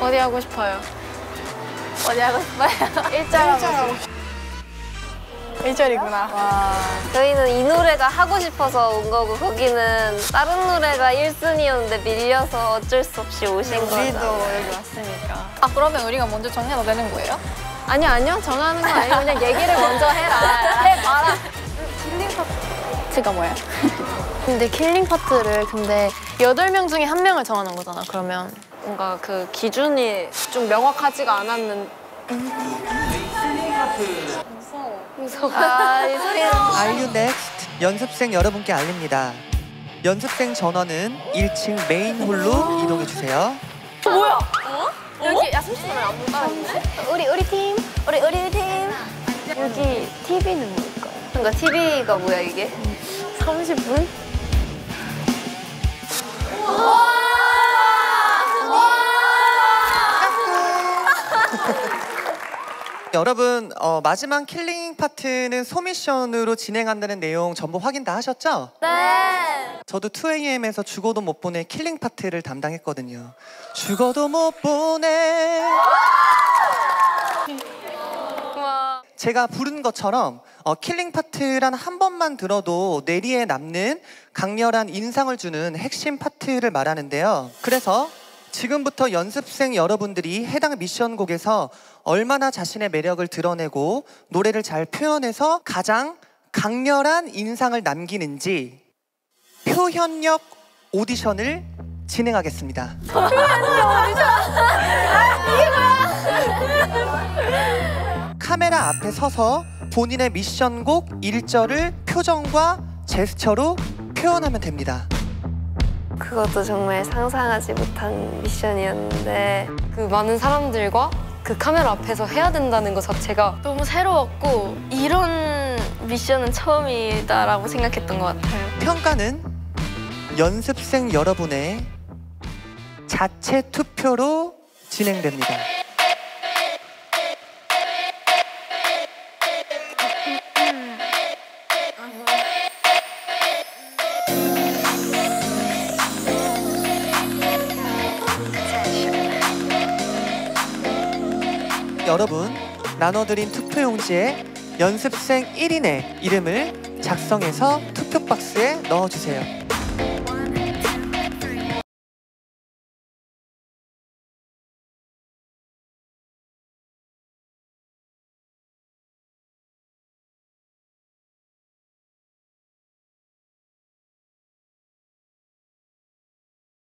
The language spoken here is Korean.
어디 하고 싶어요? 어디 하고 싶어요? 1절 하고 싶어요. 1절이구나. 와. 저희는 이 노래가 하고 싶어서 온 거고 거기는 다른 노래가 1순위였는데 밀려서 어쩔 수 없이 오신 거죠. 우리도 여기 왔으니까. 아, 그러면 우리가 먼저 정해도 되는 거예요? 아니요. 정하는 거 아니고 그냥 얘기를 먼저 해라. 해봐라. 킬링 파트가 뭐야? 근데 킬링 파트를 근데 8명 중에 1명을 정하는 거잖아, 그러면. 뭔가 그 기준이 좀 명확하지가 않았는데. 무서워. 아, 이 소리는. Are you next? 연습생 여러분께 알립니다. 연습생 전원은 1층 메인 홀로 이동해 주세요. 뭐야? 여기 야숨씨는 안 따라있네? 우리 팀. 우리 팀. 여기 TV는 뭘까요? 그러니까 TV가 뭐야 이게? 30분? 여러분 마지막 킬링 파트는 소미션으로 진행한다는 내용 전부 확인 다 하셨죠? 네. 저도 2AM에서 죽어도 못 보내 킬링 파트를 담당했거든요. 죽어도 못 보내. 제가 부른 것처럼 킬링 파트란 한 번만 들어도 뇌리에 남는 강렬한 인상을 주는 핵심 파트를 말하는데요. 그래서 지금부터 연습생 여러분들이 해당 미션곡에서 얼마나 자신의 매력을 드러내고 노래를 잘 표현해서 가장 강렬한 인상을 남기는지 표현력 오디션을 진행하겠습니다. 카메라 앞에 서서 본인의 미션곡 1절을 표정과 제스처로 표현하면 됩니다. 그것도 정말 상상하지 못한 미션이었는데 그 많은 사람들과 그 카메라 앞에서 해야 된다는 것 자체가 너무 새로웠고 이런 미션은 처음이다라고 생각했던 것 같아요. 평가는 연습생 여러분의 자체 투표로 진행됩니다. 여러분, 나눠드린 투표용지에 연습생 1인의 이름을 작성해서 투표 박스에 넣어주세요.